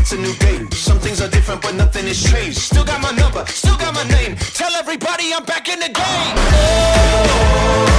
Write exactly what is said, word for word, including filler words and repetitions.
it's a new day. Some things are different, but nothing has changed. Still got my number, still got my name. Tell everybody I'm back in the game. Oh.